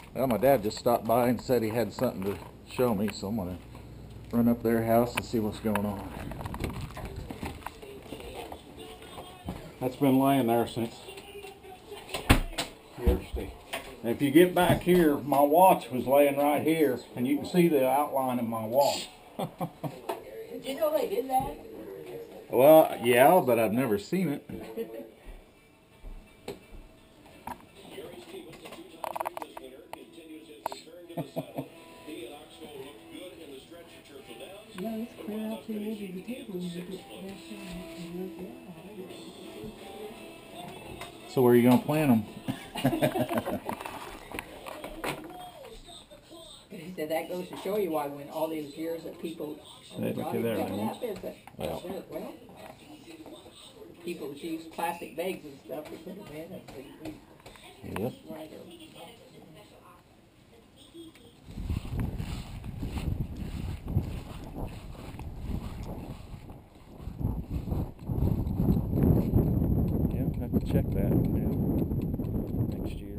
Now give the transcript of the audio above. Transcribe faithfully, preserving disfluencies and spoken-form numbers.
Well, my dad just stopped by and said he had something to show me, so I'm gonna run up their house and see what's going on. That's been laying there since yesterday. And if you get back here, my watch was laying right here, and you can see the outline of my watch. Did you know they did that? Well, yeah, but I've never seen it. No, it's clear out to the edge of the table and you get So where are you gonna plant them? He said that goes to show you why when all these years that people Hey, look at there, that man. is that Well. well people would use plastic bags and stuff to put them in and they, Yep. right there. Yeah, I have to check that. Yeah. Next year.